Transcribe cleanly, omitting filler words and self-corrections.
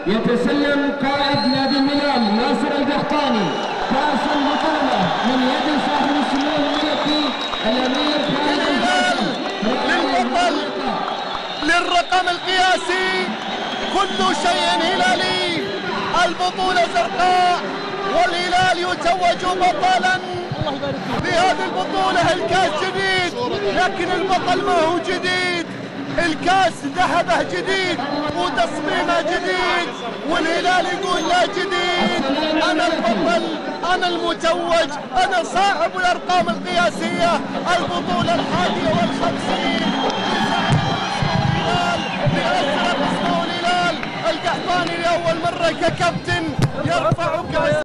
يتسلم قائد نادي الهلال ناصر القحطاني كأس البطولة من يد صاحب السمو الملكي الأمير خالد الفيصل للبطل للرقم القياسي، كل شيء هلالي، البطولة زرقاء والهلال يتوج بطلا بهذه البطولة. الكاس جديد لكن البطل ما هو جديد، الكاس ذهبه جديد وتصميمه جديد، والهلال يقول لا جديد، انا البطل، انا المتوج، انا صاحب الارقام القياسيه. البطوله 51 بأسرة اسمه الهلال القحطاني لاول مره ككابتن يرفع كاس